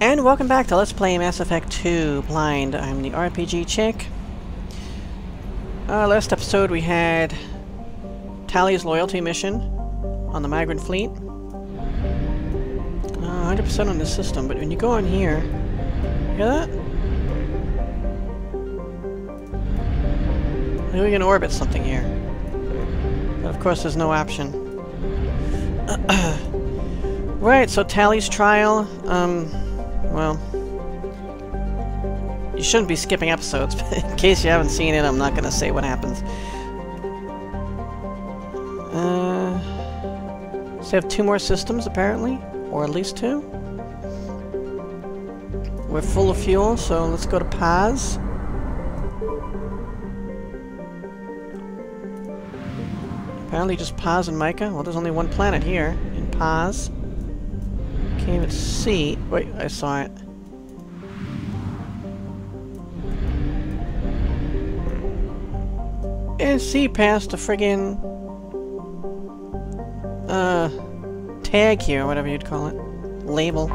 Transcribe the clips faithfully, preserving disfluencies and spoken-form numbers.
And welcome back to Let's Play Mass Effect two Blind. I'm the R P G chick. Uh, last episode we had Tali's loyalty mission on the migrant fleet. Uh, one hundred percent on the system, but when you go on here, hear that? Maybe we can orbit something here. But of course there's no option. Right, so Tali's trial, um... well, you shouldn't be skipping episodes, but in case you haven't seen it, I'm not going to say what happens. Uh, so we have two more systems, apparently, or at least two. We're full of fuel, so let's go to Paz. Apparently just Paz and Micha. Well, there's only one planet here, in Paz. Can't even see. Wait, I saw it. And see past the friggin' uh tag here, whatever you'd call it. Label.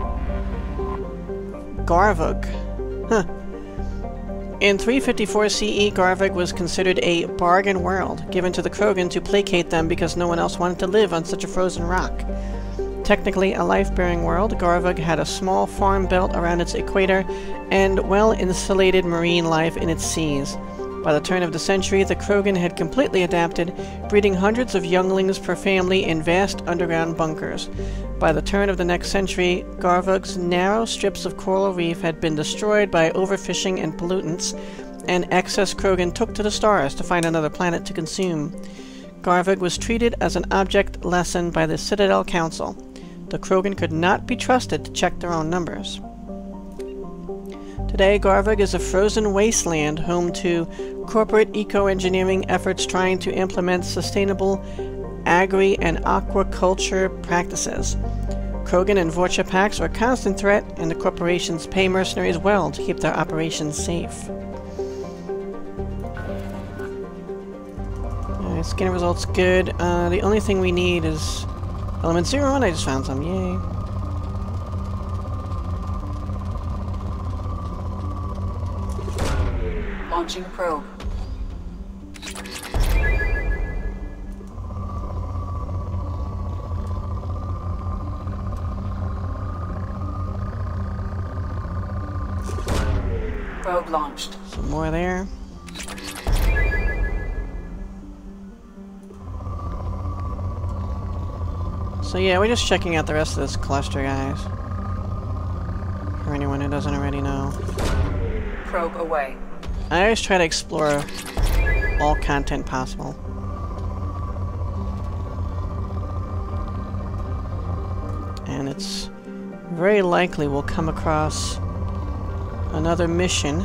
Garvug. Huh. In three fifty-four C E, Garvug was considered a bargain world, given to the Krogan to placate them because no one else wanted to live on such a frozen rock. Technically a life-bearing world, Garvug had a small farm belt around its equator and well-insulated marine life in its seas. By the turn of the century, the Krogan had completely adapted, breeding hundreds of younglings per family in vast underground bunkers. By the turn of the next century, Garvug's narrow strips of coral reef had been destroyed by overfishing and pollutants, and excess Krogan took to the stars to find another planet to consume. Garvug was treated as an object lesson by the Citadel Council. The Krogan could not be trusted to check their own numbers. Today, Garvug is a frozen wasteland home to corporate eco-engineering efforts trying to implement sustainable agri- and aquaculture practices. Krogan and Vorcha packs are a constant threat, and the corporations pay mercenaries well to keep their operations safe. Alright, scanner results good. Uh, the only thing we need is element zero, and I just found some. Yay. Launching probe. Probe launched. Some more there. So yeah, we're just checking out the rest of this cluster, guys. For anyone who doesn't already know. Probe away. I always try to explore all content possible. And it's very likely we'll come across another mission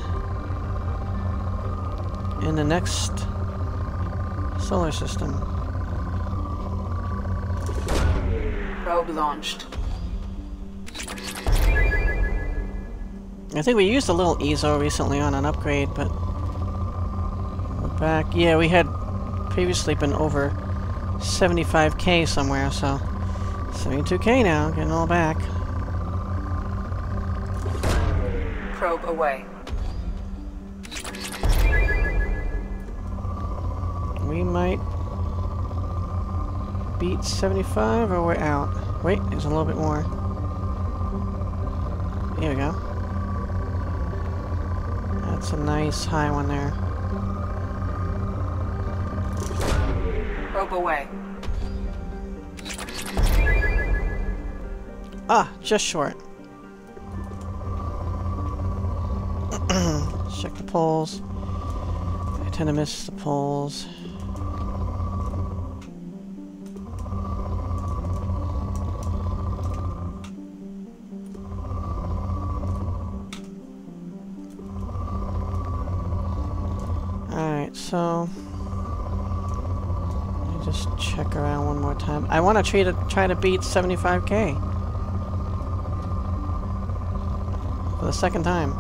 in the next solar system. Probe launched. I think we used a little eezo recently on an upgrade, but we're back. Yeah, we had previously been over seventy-five K somewhere, so seventy-two K now, getting all back. Probe away. We might beat seventy-five, or we're out. Wait, there's a little bit more. Here we go. That's a nice high one there. Probe away. Ah, just short. Check the poles. I tend to miss the poles. Alright, so let me just check around one more time. I want to try to try to beat seventy-five K for the second time.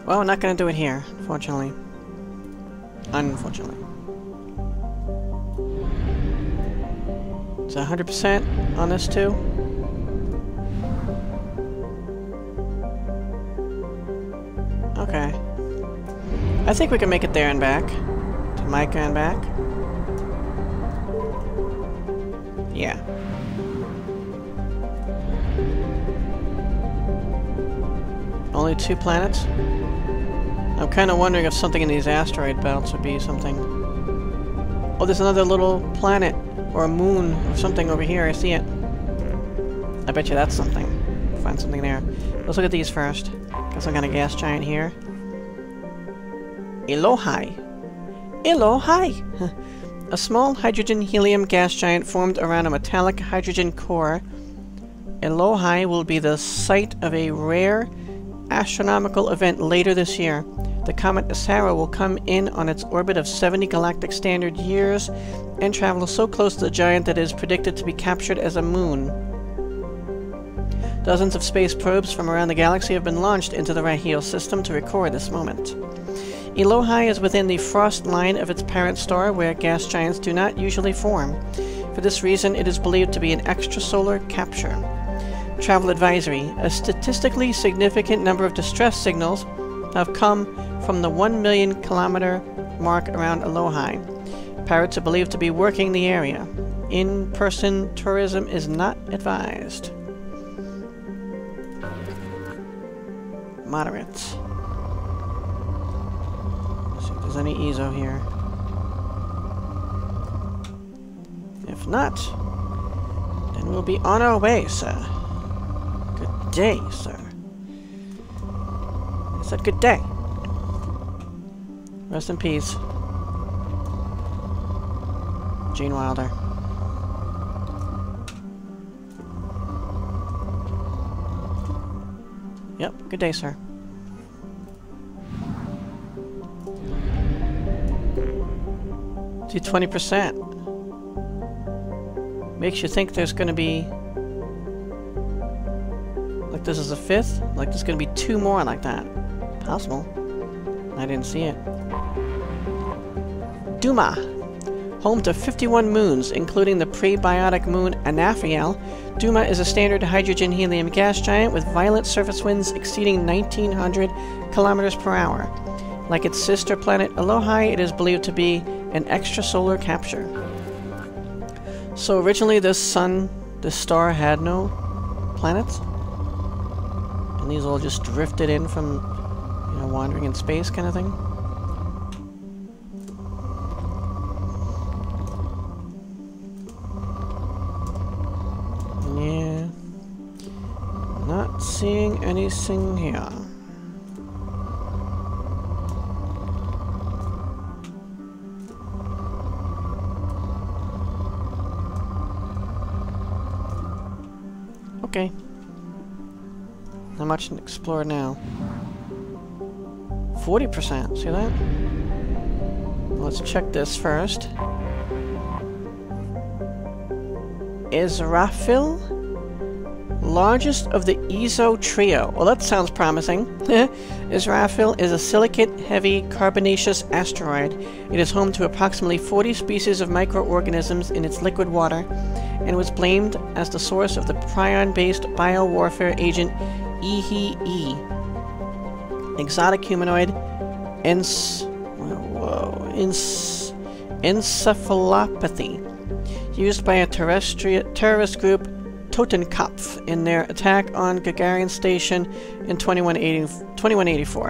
Well, we're not gonna do it here, unfortunately. Unfortunately. It's one hundred percent on this too. Okay. I think we can make it there and back. To Micha and back. Yeah. Only two planets? I'm kind of wondering if something in these asteroid belts would be something. Oh, there's another little planet. Or a moon or something over here. I see it. I bet you that's something. Find something there. Let's look at these first. Got some kind of gas giant here. Elohai. Elohai! A small hydrogen-helium gas giant formed around a metallic hydrogen core. Elohai will be the site of a rare astronomical event later this year. The comet Asara will come in on its orbit of seventy galactic standard years and travel so close to the giant that it is predicted to be captured as a moon. Dozens of space probes from around the galaxy have been launched into the Raheel system to record this moment. Elohai is within the frost line of its parent star, where gas giants do not usually form. For this reason, it is believed to be an extrasolar capture. Travel advisory. A statistically significant number of distress signals have come from the one million kilometer mark around Elohai. Pirates are believed to be working the area. In-person tourism is not advised. Moderate. Let's see if there's any eezo here. If not, then we'll be on our way, sir. Good day, sir. I said good day. Rest in peace. Gene Wilder. Yep, good day, sir. See, twenty percent. Makes you think there's gonna be... Like this is a fifth? Like there's gonna be two more like that. Possible. I didn't see it. Duma. Home to fifty-one moons, including the prebiotic moon Anaphiel, Duma is a standard hydrogen-helium gas giant with violent surface winds exceeding nineteen hundred kilometers per hour. Like its sister planet Elohai, it is believed to be an extrasolar capture. So originally this sun, this star had no planets? And these all just drifted in from, you know, wandering in space kind of thing? Yeah. Not seeing anything here. Okay. Not much to explore now. forty percent, see that? Let's check this first. Israfil? Largest of the eezo trio. Well, that sounds promising. Israfil is a silicate-heavy carbonaceous asteroid. It is home to approximately forty species of microorganisms in its liquid water, and was blamed as the source of the prion-based biowarfare agent E H E. Exotic humanoid ens whoa, ens encephalopathy, used by a terrestrial terrorist group, Totenkopf, in their attack on Gagarin Station in twenty-one eighty-four.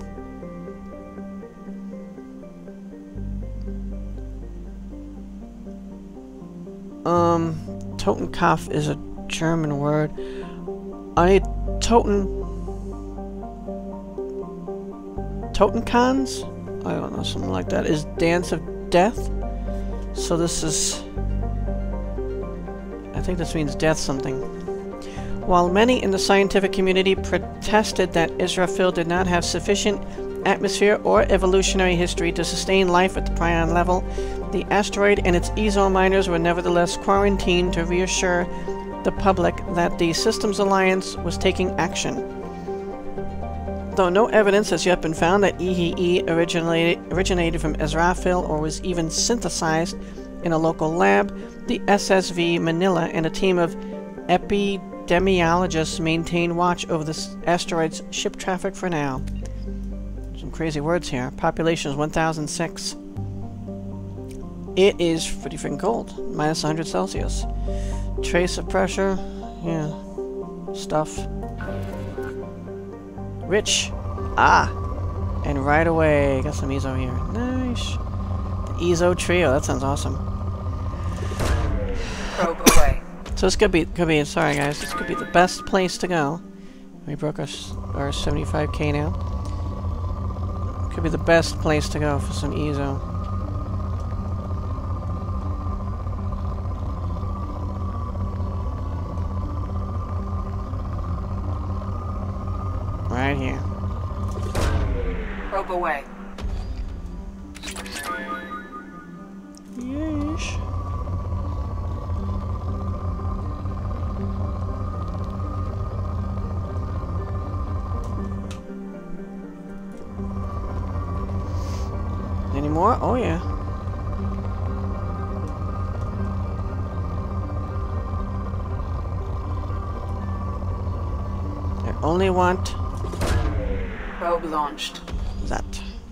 Um, Totenkopf is a German word. I Toten... Totenkans? I don't know, something like that. Is Dance of Death? So this is... I think this means death something. While many in the scientific community protested that Israfil did not have sufficient atmosphere or evolutionary history to sustain life at the prion level, the asteroid and its eezo miners were nevertheless quarantined to reassure the public that the Systems Alliance was taking action. Though no evidence has yet been found that E E E originated, originated from Israfil or was even synthesized in a local lab, the S S V Manila and a team of epidemiologists maintain watch over this asteroid's ship traffic for now. Some crazy words here. Population is one thousand six. It is pretty freaking cold. Minus one hundred Celsius. Trace of pressure. Yeah. Stuff. Rich. Ah! And right away, got some eezo here. Nice. The eezo trio. That sounds awesome. Probe away. So this could be, could be, sorry guys, this could be the best place to go. We broke our, our seventy-five K now. Could be the best place to go for some eezo. Right here. Probe away. Yeesh. Any more? Oh yeah. I only want Probe launched. that.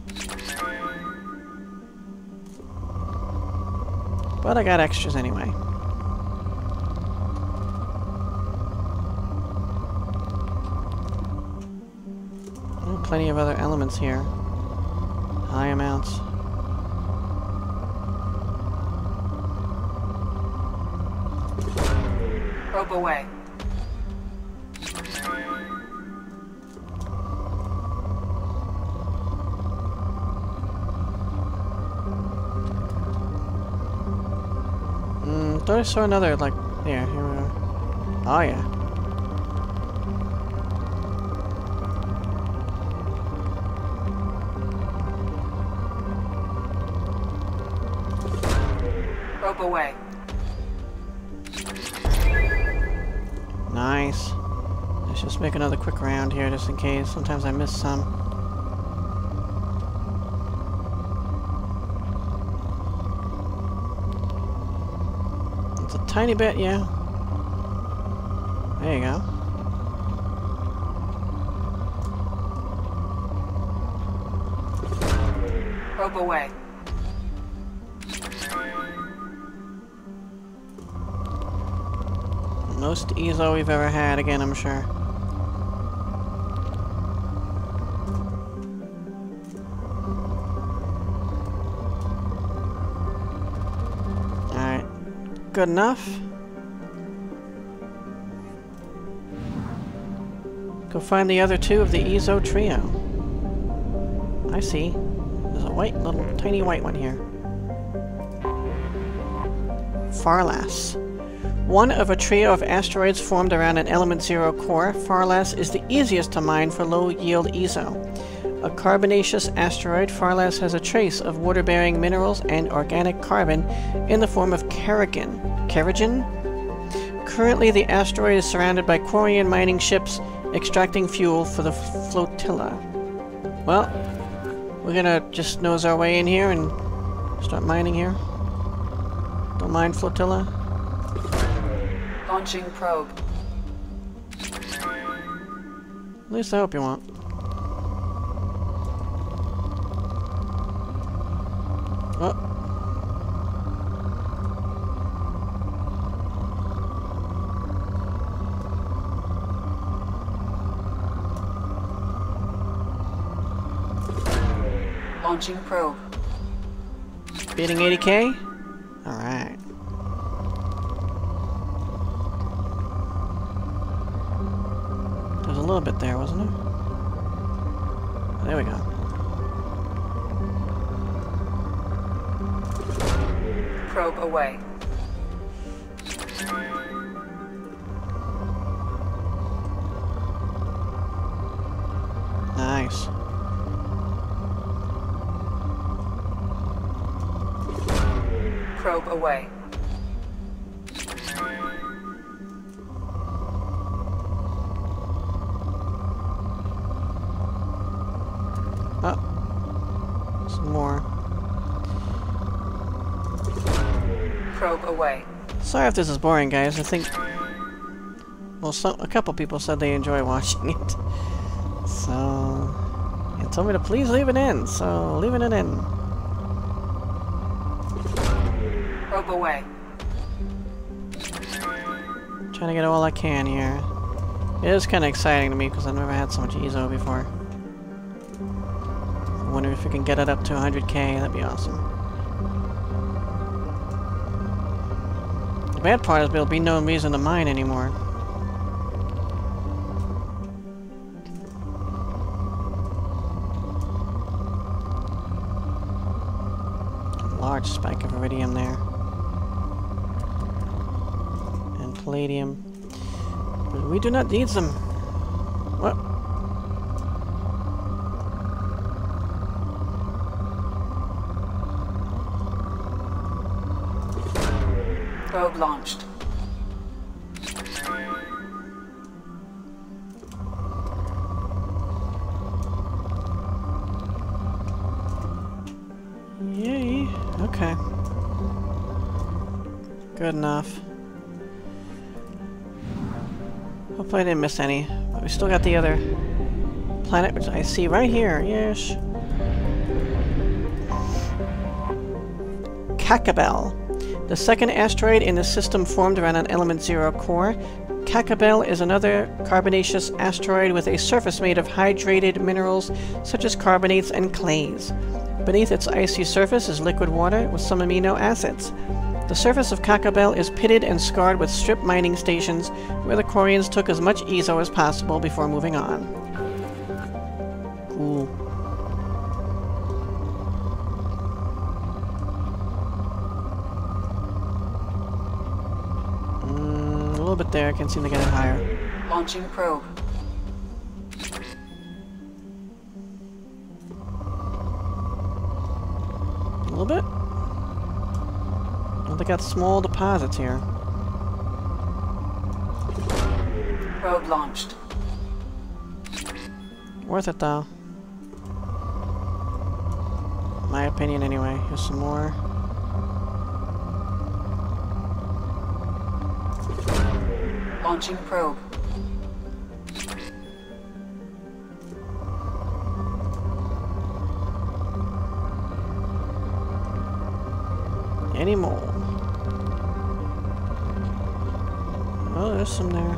But I got extras anyway. Oh, plenty of other elements here. High amounts. Probe away. Mm, thought I saw another, like, yeah, here we go. Oh yeah. Probe away. Nice. Let's just make another quick round here just in case. Sometimes I miss some. It's a tiny bit, yeah. There you go. Probe away. Most eezo we've ever had, again, I'm sure. Alright. Good enough. Go find the other two of the eezo trio. I see. There's a white, little, tiny white one here. Farlas. One of a trio of asteroids formed around an element zero core, Farlas is the easiest to mine for low-yield eezo. A carbonaceous asteroid, Farlas has a trace of water-bearing minerals and organic carbon in the form of carrageen. Carrageen? Currently, the asteroid is surrounded by Quarian mining ships extracting fuel for the flotilla. Well, we're gonna just nose our way in here and start mining here. Don't mind flotilla. Launching probe. At least I hope you won't. Oh. Launching probe. Beating eighty K? Alright. There's a little bit there, wasn't there? There we go. Probe away. Nice. Probe away. Probe away. Sorry if this is boring, guys. I think... Well, some, a couple people said they enjoy watching it. So... They told me to please leave it in, so leaving it in. Probe away. Trying to get all I can here. It is kind of exciting to me because I've never had so much eezo before. I wonder if we can get it up to one hundred K, that'd be awesome. The bad part is there'll be no reason to mine anymore. Large spike of iridium there. And palladium. But we do not need them. What? Probe launched. Yay. Okay. Good enough. Hopefully I didn't miss any. But we still got the other planet, which I see right here. Yes. Kakabel. The second asteroid in the system formed around an element zero core. Kakabel is another carbonaceous asteroid with a surface made of hydrated minerals such as carbonates and clays. Beneath its icy surface is liquid water with some amino acids. The surface of Kakabel is pitted and scarred with strip mining stations where the Quarians took as much eezo as possible before moving on. Cool. Mm, a little bit there, I can't seem to get it higher. Launching probe. A little bit? Oh, they got small deposits here. Probe launched. Worth it though. My opinion anyway. Here's some more. Launching probe. Any more? Oh, there's some there.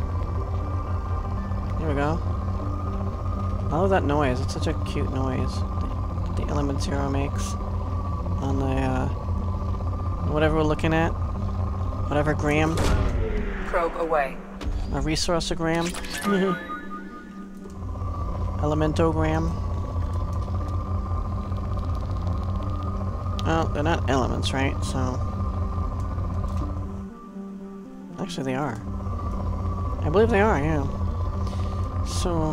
Here we go. I love that noise. It's such a cute noise that the element zero makes on the uh, whatever we're looking at, whatever gram, Probe away. a resourceogram, elementogram. Oh, they're not elements, right? So... Actually, they are. I believe they are, yeah. So...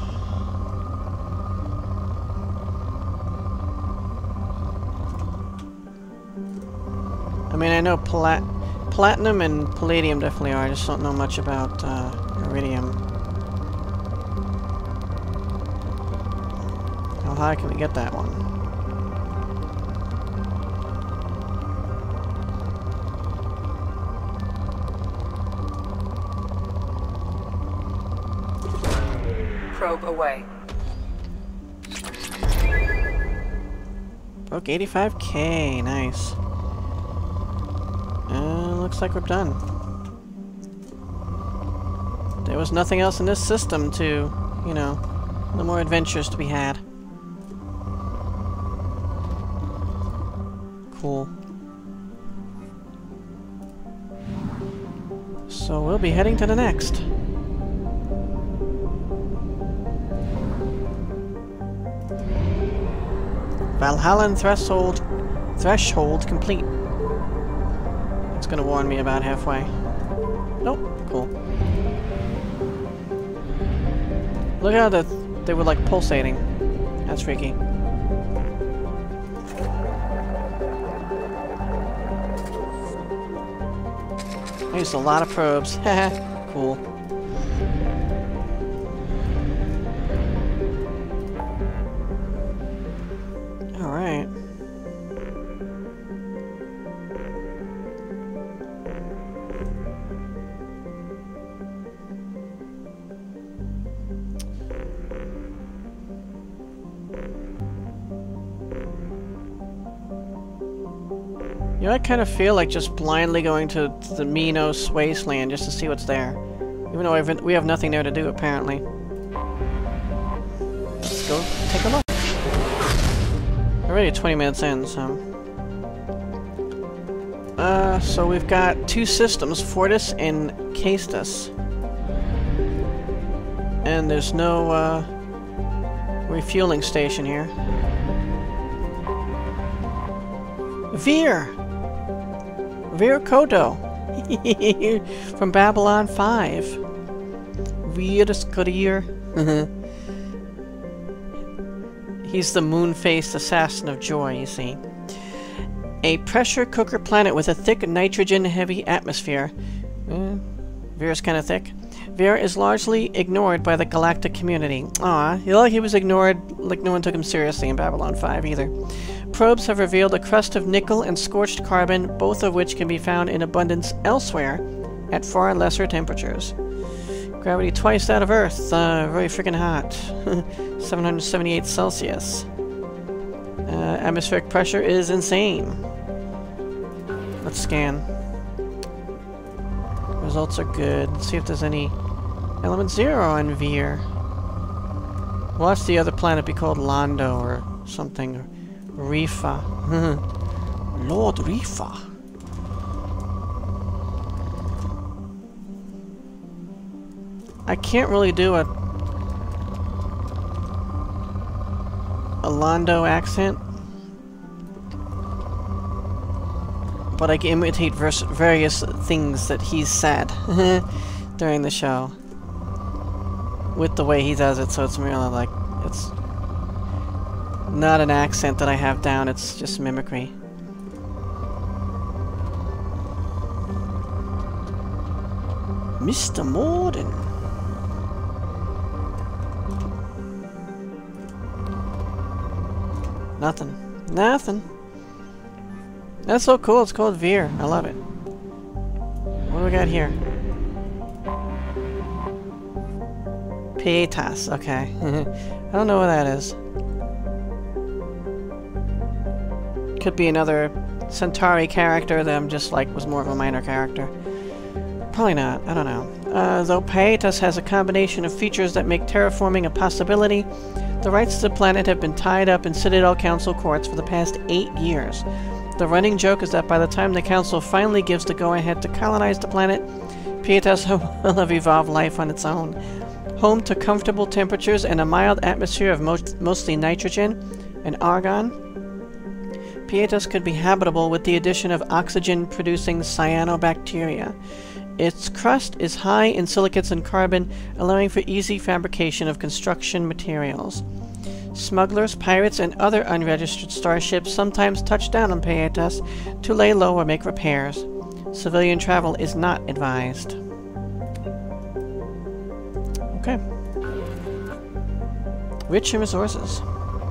I mean, I know plat platinum and palladium definitely are. I just don't know much about uh, iridium. How high can we get that one? Probe away. Broke eighty-five K, nice. Uh, looks like we're done. There was nothing else in this system to, you know, no more adventures to be had. Cool. So we'll be heading to the next. Valhallan Threshold, Threshold complete. It's gonna warn me about halfway. Nope, cool. Look how the, they were like pulsating. That's freaky. I used a lot of probes. Haha, cool. You know, I kind of feel like just blindly going to the Minos Wasteland just to see what's there. Even though I've, we have nothing there to do, apparently. Let's go take a look. Already twenty minutes in, so... Uh, so we've got two systems, Fortis and Aequitas. And there's no, uh, refueling station here. Veer! Veer Kodo! From Babylon five. Veer's career. He's the moon-faced assassin of joy, you see. A pressure cooker planet with a thick nitrogen-heavy atmosphere. Uh, Veer's kind of thick. Veer is largely ignored by the galactic community. Aw, you know, like he was ignored, like no one took him seriously in Babylon five either. Probes have revealed a crust of nickel and scorched carbon, both of which can be found in abundance elsewhere at far lesser temperatures. Gravity twice that of Earth. Uh, very freaking hot. seven hundred seventy-eight Celsius. Uh, atmospheric pressure is insane. Let's scan. Results are good. Let's see if there's any element zero on Veer. Watch the other planet be called Londo or something. Rifa. Lord Rifa. I can't really do a a Londo accent, but I can imitate vers various things that he's said during the show with the way he does it, so it's really like, it's not an accent that I have down, it's just mimicry. Mister Morden. Nothing. Nothing. That's so cool. It's called Veer. I love it. What do we got here? Aequitas. Okay. I don't know what that is. Could be another Centauri character that I'm just like was more of a minor character. Probably not. I don't know. Uh, though Aequitas has a combination of features that make terraforming a possibility, the rights to the planet have been tied up in Citadel Council courts for the past eight years. The running joke is that by the time the Council finally gives the go-ahead to colonize the planet, Aequitas will have evolved life on its own. Home to comfortable temperatures and a mild atmosphere of most, mostly nitrogen and argon, Aequitas could be habitable with the addition of oxygen-producing cyanobacteria. Its crust is high in silicates and carbon, allowing for easy fabrication of construction materials. Smugglers, pirates, and other unregistered starships sometimes touch down on Aequitas to lay low or make repairs. Civilian travel is not advised. Okay. Rich in resources.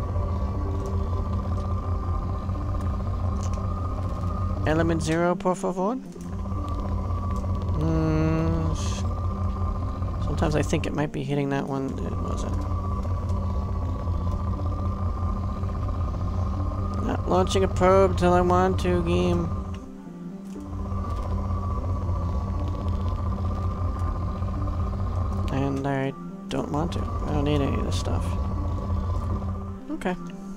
Element zero, por favor. Mm, sometimes I think it might be hitting that one. It wasn't. Not launching a probe till I want to, game. And I don't want to. I don't need any of this stuff. Okay.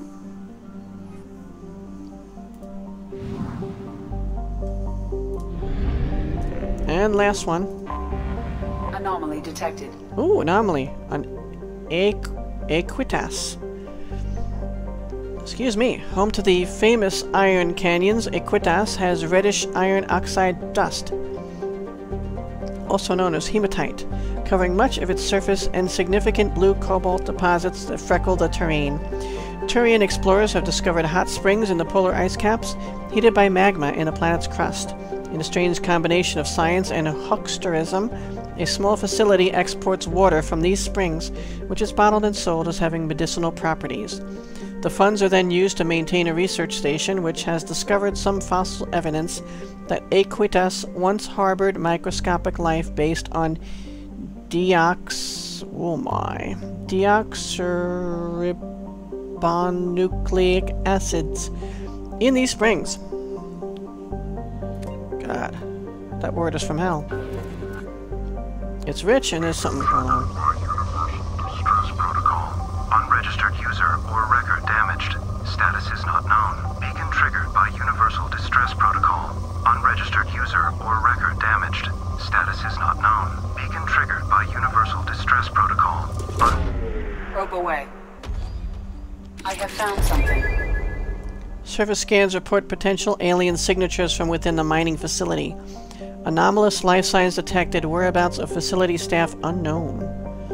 And last one. Anomaly detected. Ooh, anomaly. An Aequitas. Excuse me. Home to the famous iron canyons, Aequitas has reddish iron oxide dust, also known as hematite, covering much of its surface and significant blue cobalt deposits that freckle the terrain. Turian explorers have discovered hot springs in the polar ice caps, heated by magma in the planet's crust. In a strange combination of science and hucksterism, a small facility exports water from these springs, which is bottled and sold as having medicinal properties. The funds are then used to maintain a research station which has discovered some fossil evidence that Aequitas once harbored microscopic life based on deox... oh my... deoxyribonucleic acids in these springs. God. That word is from hell. It's rich and there's something going on. Distress protocol. Unregistered user or record damaged. Status is not known. Beacon triggered by Universal Distress Protocol. Unregistered user or record damaged. Status is not known. Beacon triggered by Universal Distress Protocol. Un Probe away. I have found something. Surface scans report potential alien signatures from within the mining facility. Anomalous life signs detected. Whereabouts of facility staff unknown.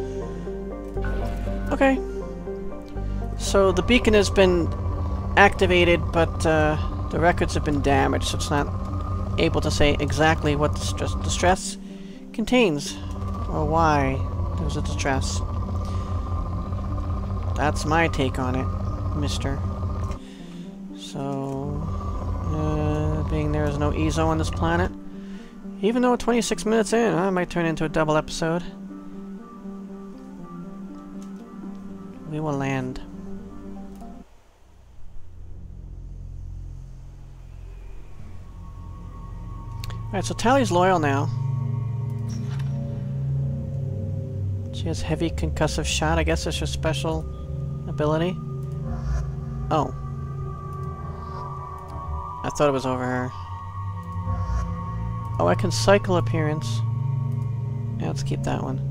Okay. So the beacon has been activated, but uh, the records have been damaged, so it's not able to say exactly what the distress, distress contains, or why there's a distress. That's my take on it, mister. So, uh, being there is no eezo on this planet, even though twenty-six minutes in, I might turn into a double episode. We will land. Alright, so Tally's loyal now. She has heavy concussive shot. I guess that's her special ability. Oh. I thought it was over her. Oh, I can cycle appearance. Yeah, let's keep that one.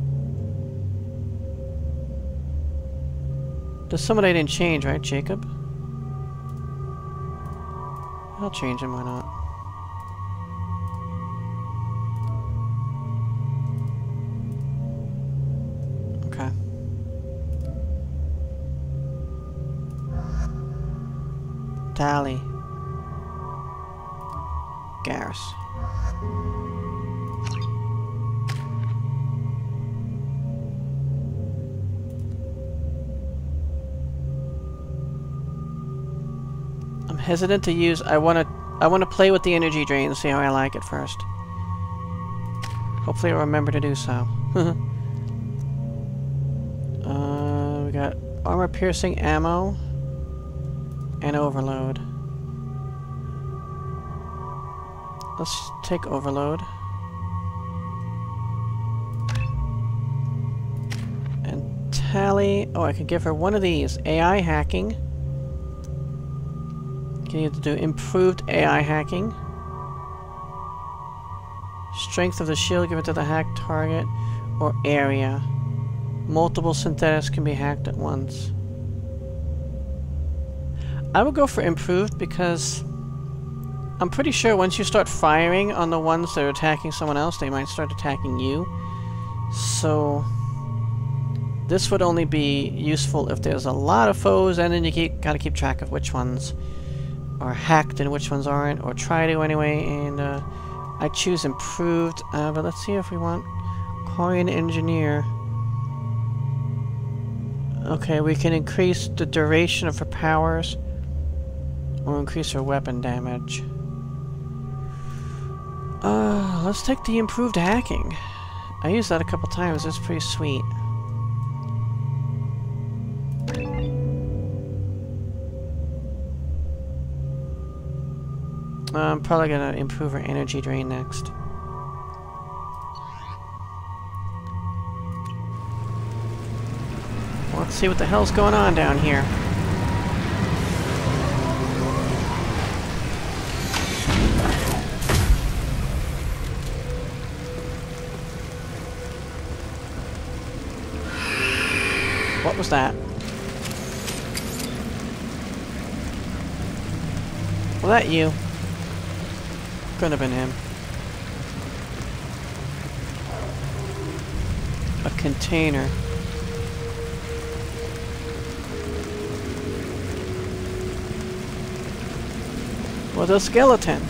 There's someone I didn't change, right, Jacob? I'll change him, why not? Okay. Tally. Garrus. I'm hesitant to use. I want to. I want to play with the energy drain and see how I like it first. Hopefully, I'll remember to do so. uh, we got armor-piercing ammo and overload. Let's take overload. And Tally. Oh, I could give her one of these. A I hacking. Can you do improved A I hacking? Strength of the shield, give it to the hacked target or area. Multiple synthetics can be hacked at once. I would go for improved because I'm pretty sure once you start firing on the ones that are attacking someone else, they might start attacking you. So this would only be useful if there's a lot of foes, and then you keep, gotta keep track of which ones are hacked and which ones aren't, or try to anyway, and uh, I choose improved, uh, but let's see if we want Quarian Engineer. Okay, we can increase the duration of her powers, or increase her weapon damage. Uh, let's take the improved hacking. I used that a couple times, it's pretty sweet. I'm probably gonna improve our energy drain next. Well, let's see what the hell's going on down here. What was that? Was that you? Could have been him. A container. With a skeleton.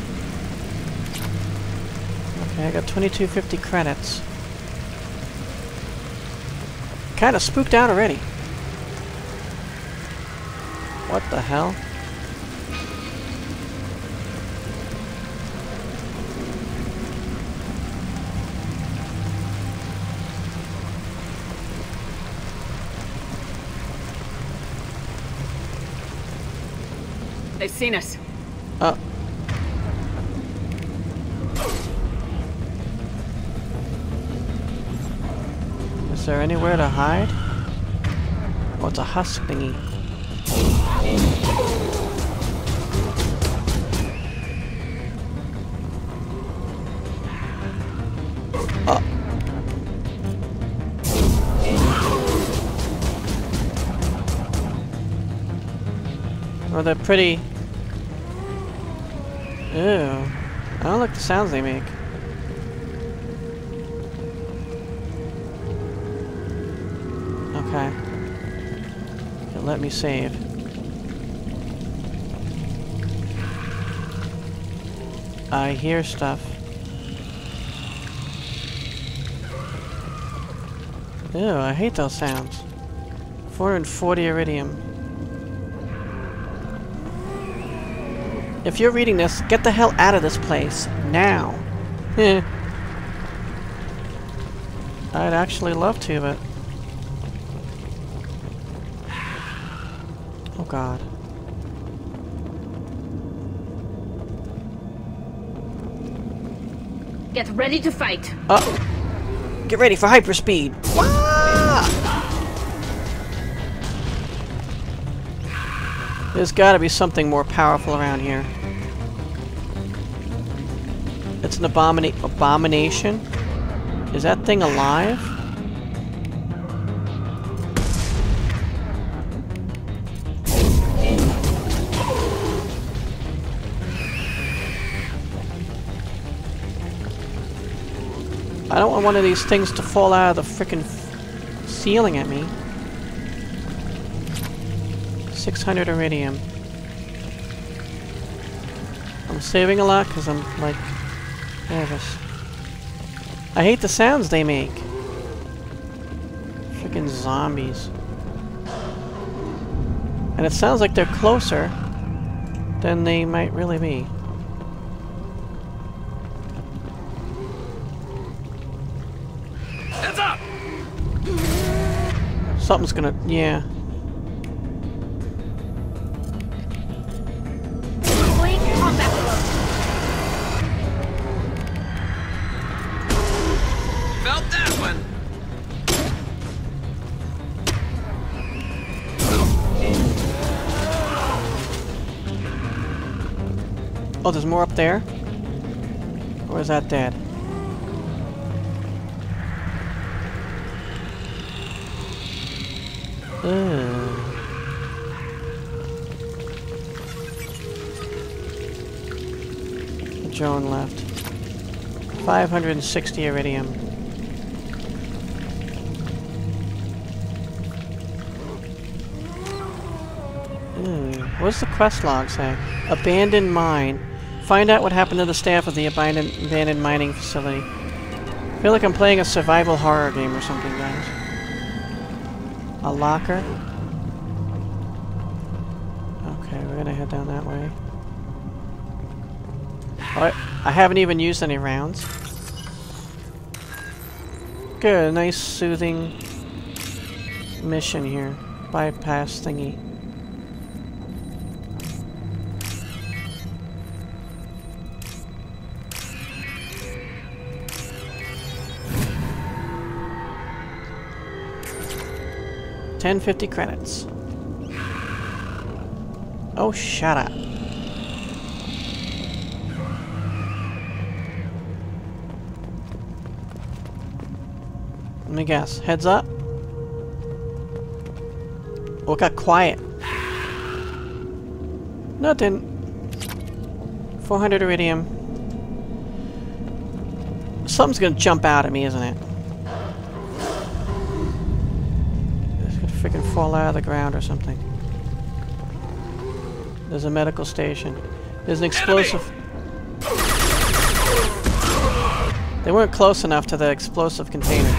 Okay, I got twenty-two fifty credits. Kinda spooked out already. What the hell? They've seen us. Oh. there anywhere to hide? Oh, it's a husk thingy. Oh. Oh, they're pretty... Ew. I don't like the sounds they make. Okay. Okay, let me save. I hear stuff. Ew, I hate those sounds. four hundred forty iridium. If you're reading this, get the hell out of this place. Now. I'd actually love to, but... Oh god. Get ready to fight. Oh! Get ready for hyperspeed! There's gotta be something more powerful around here. It's an abomina- abomination? Is that thing alive? I don't want one of these things to fall out of the frickin' ceiling at me. six hundred iridium. I'm saving a lot because I'm, like, nervous. I hate the sounds they make. Frickin' zombies. And it sounds like they're closer than they might really be. Heads up! Something's gonna... yeah. Felt that one! Oh, there's more up there? Or is that dead? Ugh. The drone left. five hundred sixty iridium. Ooh. What does the quest log say? Abandoned mine. Find out what happened to the staff of the abandoned, abandoned mining facility. I feel like I'm playing a survival horror game or something, guys. A locker. Okay, we're gonna head down that way. Alright, I haven't even used any rounds. Good, nice soothing mission here. Bypass thingy. ten fifty credits. Oh, shut up. Let me guess. Heads up? Oh, it got quiet. No, it didn't. four hundred iridium. Something's gonna jump out at me, isn't it? Freaking fall out of the ground or something. There's a medical station. There's an explosive. Enemy! They weren't close enough to the explosive container.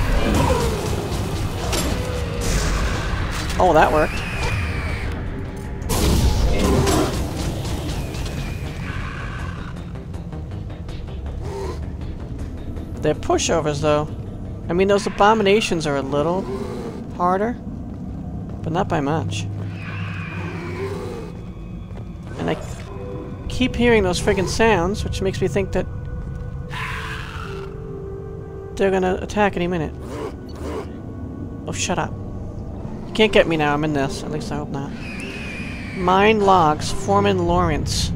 Oh, that worked. They're pushovers, though. I mean, those abominations are a little harder. But not by much. And I keep hearing those friggin' sounds, which makes me think that they're gonna attack any minute. Oh, shut up. You can't get me now. I'm in this. At least I hope not. Mine logs. Foreman Lawrence.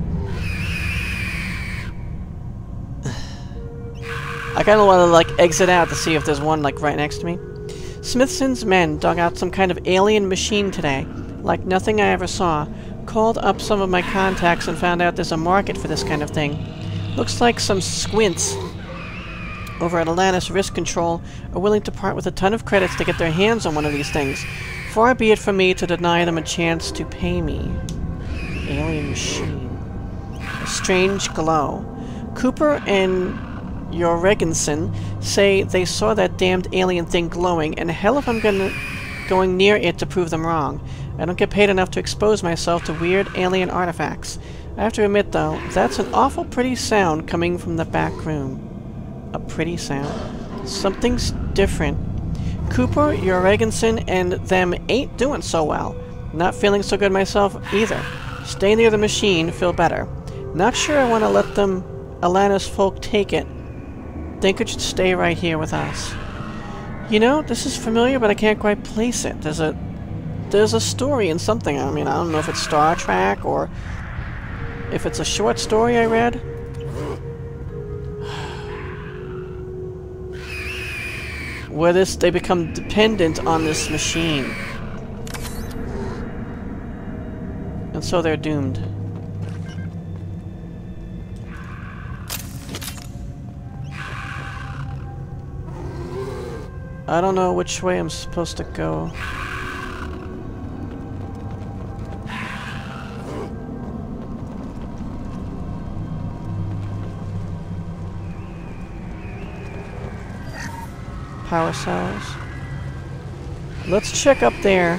I kind of want to, like, exit out to see if there's one, like, right next to me. Smithson's men dug out some kind of alien machine today. Like nothing I ever saw. Called up some of my contacts and found out there's a market for this kind of thing. Looks like some squints over at Atlantis Risk Control are willing to part with a ton of credits to get their hands on one of these things. Far be it from me to deny them a chance to pay me. Alien machine. A strange glow. Cooper and Jorgensen say they saw that damned alien thing glowing, and hell if I'm gonna going near it to prove them wrong. I don't get paid enough to expose myself to weird alien artifacts. I have to admit, though, that's an awful pretty sound coming from the back room. A pretty sound. Something's different. Cooper, Jorgensen, and them ain't doing so well. Not feeling so good myself either. Stay near the machine, feel better. Not sure I want to let them Atlantis folk take it. Think it should stay right here with us. You know, this is familiar, but I can't quite place it. There's a... There's a story in something. I mean, I don't know if it's Star Trek or if it's a short story I read. Where this, they become dependent on this machine. And so they're doomed. I don't know which way I'm supposed to go. Power cells. Let's check up there.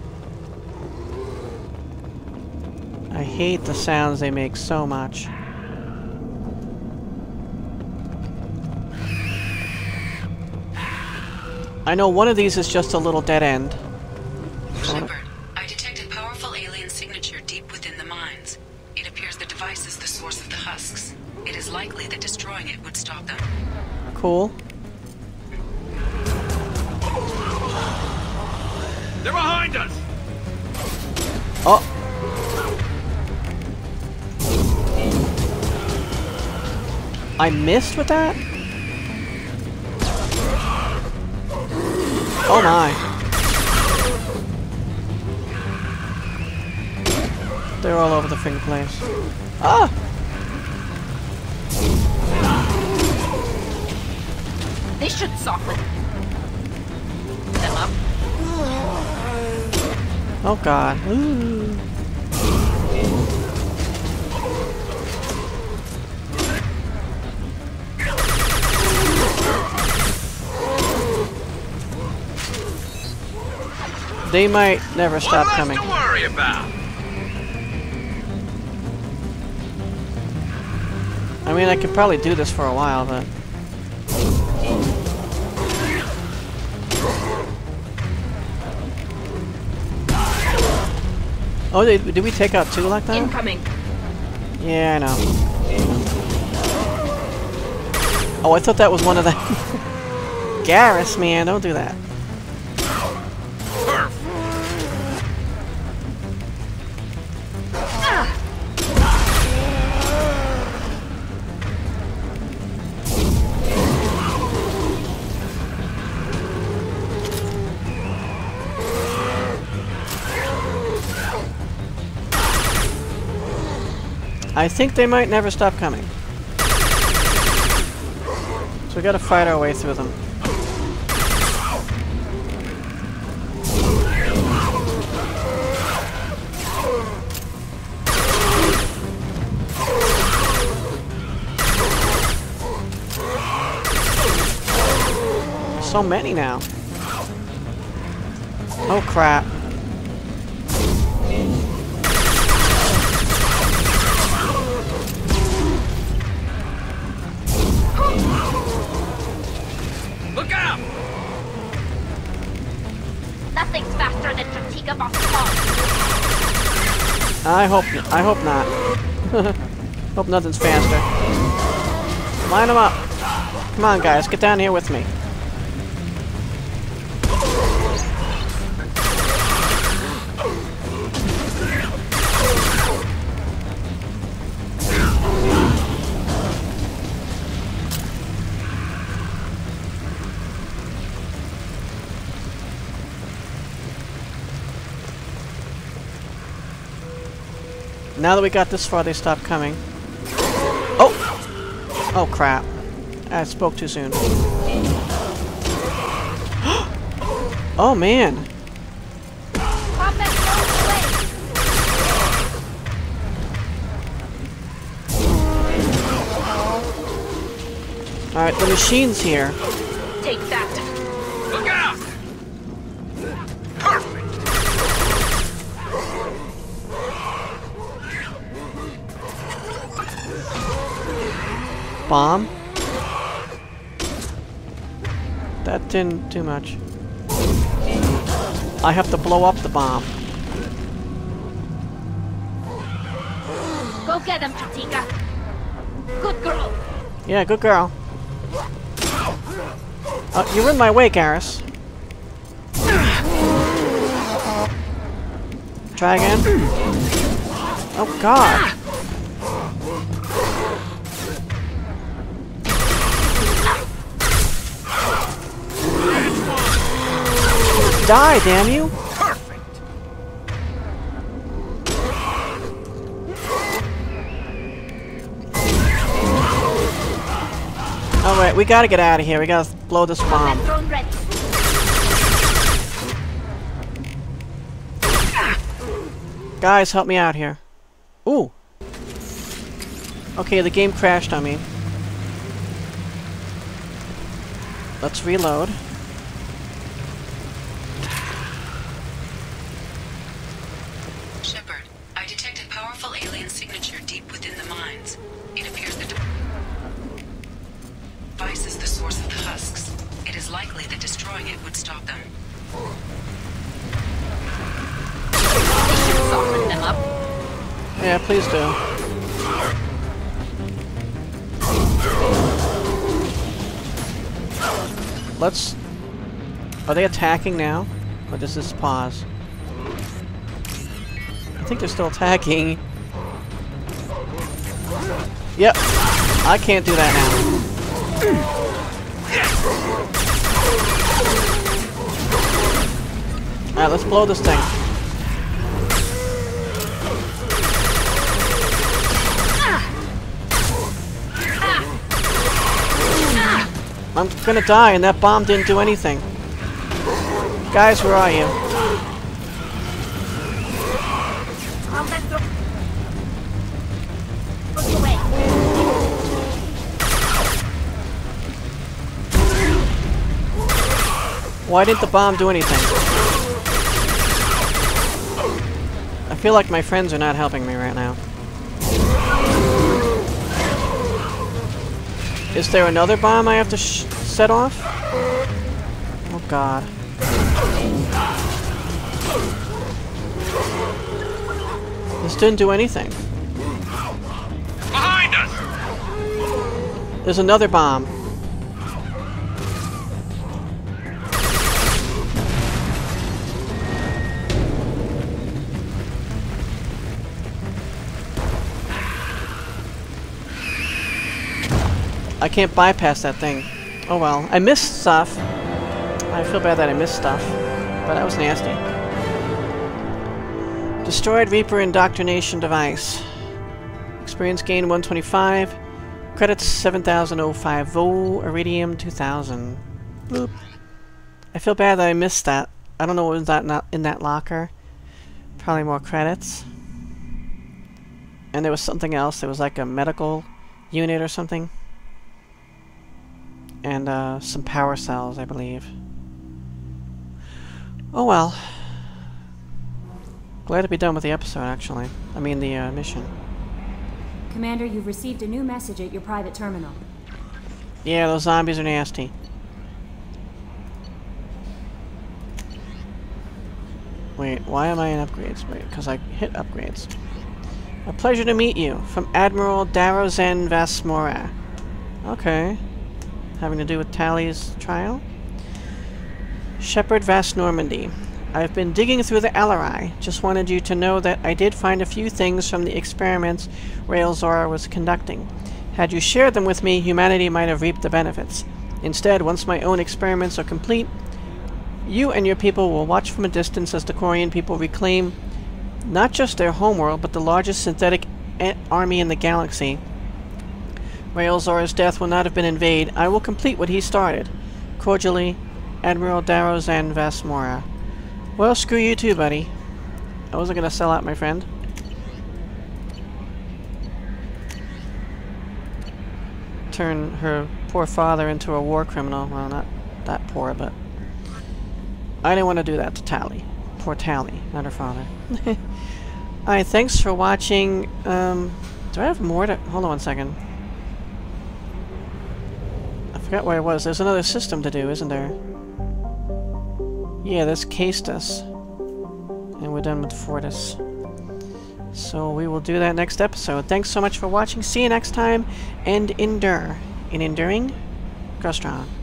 I hate the sounds they make so much. I know one of these is just a little dead end. Shepard, I detected powerful alien signature deep within the mines. It appears the device is the source of the husks. It is likely that destroying it would stop them. Cool. They're behind us! Oh! I missed with that? Oh my. They're all over the freaking place. Ah! They should soften them up. Oh god. Ooh. They might never stop One coming. less to worry about. I mean, I could probably do this for a while, but... Oh, did, did we take out two like that? Incoming. Yeah, I know. Oh, I thought that was one of them. Garrus, man, don't do that. I think they might never stop coming. So we gotta fight our way through them. So many now. Oh crap. Look out! Nothing's faster than fatigue off the I hope I hope not. Hope nothing's faster. Line them up. Come on, guys, get down here with me. Now that we got this far, they stopped coming. Oh! Oh, crap. I spoke too soon. Oh, man. Alright, the machine's here. Take that. Look out! Perfect! Bomb? That didn't do much. I have to blow up the bomb. Go get him, Chatika. Good girl. Yeah, good girl. Uh, you're in my way, Garrus. Try again. Oh, God. Die, damn you! Perfect! Alright, we gotta get out of here. We gotta blow this bomb. Drone ready. Guys, help me out here. Ooh! Okay, the game crashed on me. Let's reload. Shepard, I detected powerful alien signature deep within the mines. It appears the device is the source of the husks. It is likely that destroying it would stop them. They should soften them up. Yeah, please do. Let's... Are they attacking now? Or does this pause? I think they're still attacking. Yep. I can't do that now. Alright, let's blow this thing. I'm gonna die, and that bomb didn't do anything. Guys, where are you? Look away. Why didn't the bomb do anything? I feel like my friends are not helping me right now. Is there another bomb I have to sh set off? Oh God. This didn't do anything. Behind us! There's another bomb. I can't bypass that thing. Oh well. I missed stuff. I feel bad that I missed stuff. But that was nasty. Destroyed Reaper indoctrination device. Experience gain one twenty-five. Credits seven thousand fifty. Iridium two thousand. Boop. I feel bad that I missed that. I don't know what was that not in that locker. Probably more credits. And there was something else. There was like a medical unit or something. And uh, some power cells, I believe. Oh well. Glad to be done with the episode, actually. I mean, the uh, mission. Commander, you've received a new message at your private terminal. Yeah, those zombies are nasty. Wait, why am I in upgrades? Wait, because I hit upgrades. A pleasure to meet you. From Admiral Darozen Vasmora. Okay. Having to do with Tally's trial? Shepard Vast Normandy. I've been digging through the Ellerai. Just wanted you to know that I did find a few things from the experiments Railzora was conducting. Had you shared them with me, humanity might have reaped the benefits. Instead, once my own experiments are complete, you and your people will watch from a distance as the Quarian people reclaim Not just their homeworld, but the largest synthetic army in the galaxy. Railzor's death will not have been in vain. I will complete what he started. Cordially, Admiral Darrozan Vasmora. Well, screw you too, buddy. I wasn't gonna sell out my friend. Turn her poor father into a war criminal. Well, not that poor, but... I didn't want to do that to Tally. Poor Tally, not her father. Alright, thanks for watching. Um, do I have more to... Hold on one second. I forgot where I was. There's another system to do, isn't there? Yeah, this cased us. And we're done with Fortis. So we will do that next episode. Thanks so much for watching. See you next time. And endure. In enduring, grow strong.